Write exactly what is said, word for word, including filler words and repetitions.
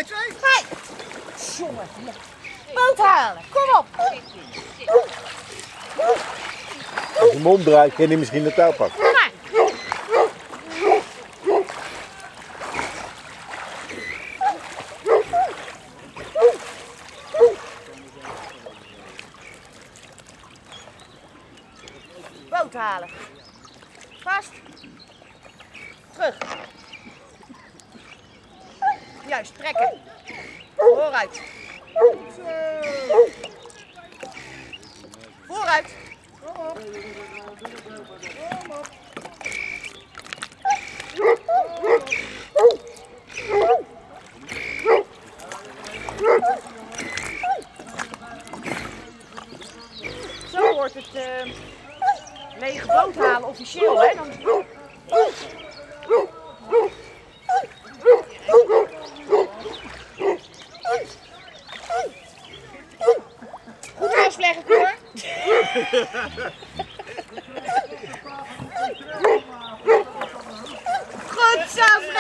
Hey. Jongen. Boot halen. Kom op. Als je hem omdraait, kan je misschien de touw pakken. Nee. Boot halen. Vast. Terug. Juist, trekken. Vooruit. Vooruit. Zo wordt het uh, lege boot halen officieel, hè? Dan... Goed vastleggen, Cor. Goed zo,